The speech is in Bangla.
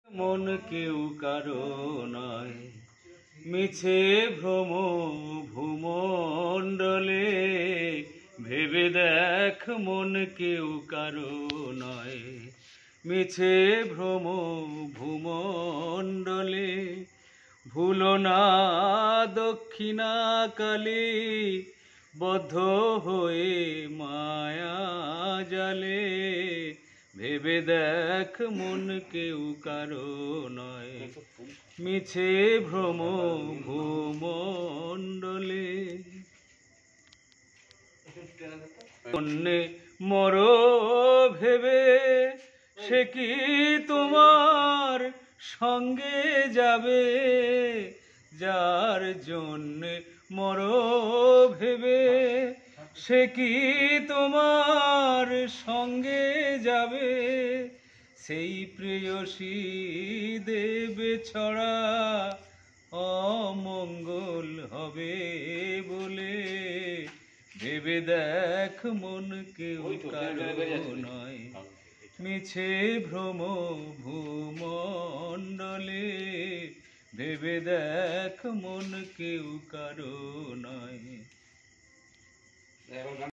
মন কেউ কারো নয়, মিছে ভ্রম ভূমণ্ডলে। ভেবে দেখ মন কেউ কারো নয়, মিছে ভ্রম ভূমণ্ডলে। ভুলো না দক্ষিণাকালে, বদ্ধ হয়ে মায়া জালে। ভেবে দেখ মন কেউ কারো নয়, মিছে ভ্রম ভূমণ্ডলে। অন্যে মর ভেবে সে কি তোমার সঙ্গে যাবে? যার জন্যে মর ভেবে সে কি তোমার সঙ্গে যাবে? সেই প্রেয়সী দেবে ছড়া অমঙ্গল হবে বলে। ভেবে দেখ মন কেউ কারো নয়, মিছে ভ্রম ভূমণ্ডলে। ভেবে দেখ মন কেউ কারো নয়।